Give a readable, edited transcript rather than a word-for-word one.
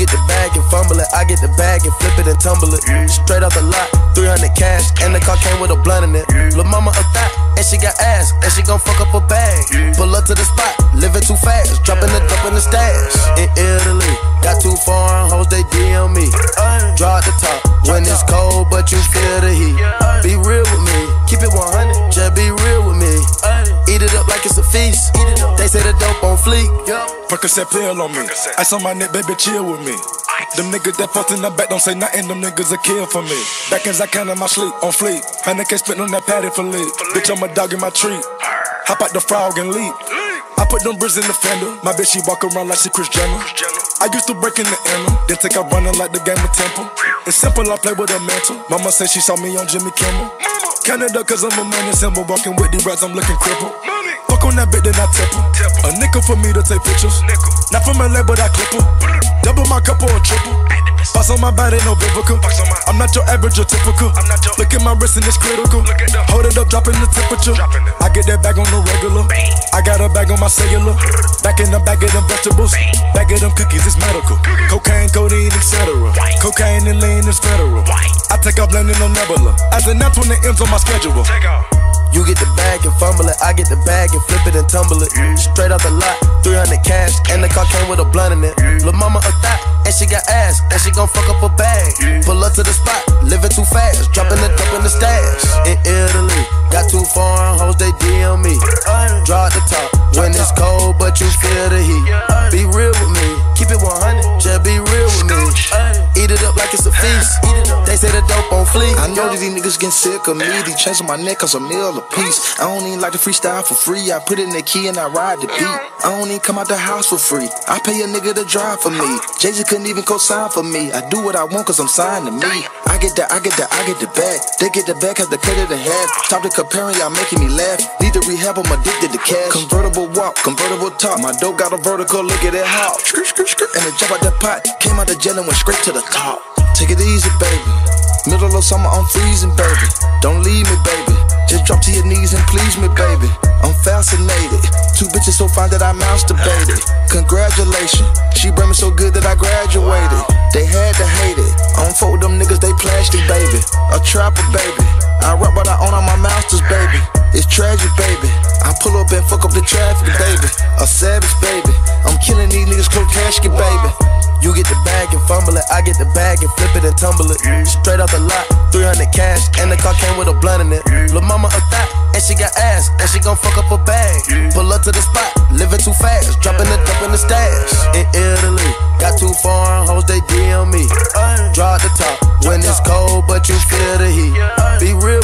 get the bag and fumble it, I get the bag and flip it and tumble it. Straight off the lot, 300 cash, and the car came with a blunt in it. Lil' mama a thot, and she got ass, and she gon' fuck up a bag. Pull up to the spot, living too fast, dropping the dope in the stash. In Italy, got 2 foreign hoes, they DM me. Draw at the top, when it's cold, but you feel the heat. Be real with me, keep it 100, just be real with me. Eat it up like it's a feast, they say the dope on fleek. Percocet pill on me, ice on my neck, baby, chill with me. Them niggas that fucked in the back don't say nothing, them niggas a kill for me. Back as I count in my sleep, on fleek. 100K spent on that patty for lead. Bitch, I'm a dog in my treat. Hop out the frog and leap. I put them bricks in the fender. My bitch, she walk around like she Kris Jenner. I used to break in the inner, then take out running like the game of Temple. It's simple, I play with a mantle. Mama said she saw me on Jimmy Kimmel. Canada, cause I'm a money symbol. Walking with these rats, I'm looking crippled. Fuck on that bit, then I tip her. A nickel for me to take pictures. Not from LA, but I clip her. Double my cup or a triple. Boss on my body, no biblical. I'm not your average or typical. Look at my wrist and it's critical. Hold it up, dropping the temperature. I get that bag on the regular. I got a bag on my cellular. Back in the bag of them vegetables. Bag of them cookies, it's medical. Cocaine, codeine, etc. Cocaine and lean is federal. I take off landing on Nebula. As an announced when it ends on my schedule. You get the bag and fumble it, I get the bag and flip it and tumble it. Straight off the lot, 300 cash, and the car came with a blunt in it. Lil' mama a thot, and she got ass, and she gon' fuck up a bag. Pull up to the spot, living too fast, dropping the dope in the stash. In Italy, got 2 foreign hoes, they DM me. Draw at the top, when it's cold, but you feel the heat. Be real with me, keep it 100, just be real with me. Eat it up like it's a feast, they say the dope on fleek. I know that these niggas getting sick of me. These chains on my neck cause a meal a piece. I don't even like to freestyle for free. I put in the key and I ride the beat. I don't even come out the house for free. I pay a nigga to drive for me. Jay-Z couldn't even co-sign for me. I do what I want cause I'm signed to me. I get the bag. They get the bag cause they cut it in half. Stop the comparing, y'all making me laugh. Need to rehab, I'm addicted to cash. Convertible walk, convertible talk. My dope got a vertical, look at it hop. And it jump out the pot. Came out the jail and went straight to the top. Take it easy, baby. Middle of summer, I'm freezing, baby. Don't leave me, baby. Just drop to your knees and please me, baby. I'm fascinated. 2 bitches so fine that I masturbated. Congratulations, she brought me so good that I graduated. They had to hate it. I don't fuck with them niggas, they plastic, baby. A trapper, baby. I rap but I own all my masters, baby. It's tragic, baby. I pull up and fuck up the traffic, baby. A savage, baby. I'm killing these niggas, close casket, baby. You get the bag and fumble it, I get the bag and flip it and tumble it. Straight off the lot, 300 cash, and the car came with a blunt in it. Lil' mama a thot, and she got ass, and she gon' fuck up a bag. Pull up to the spot, living too fast, dropping the dope in the stash. In Italy, got 2 foreign hoes, they DM me. Draw at the top, when it's cold, but you feel the heat. Be real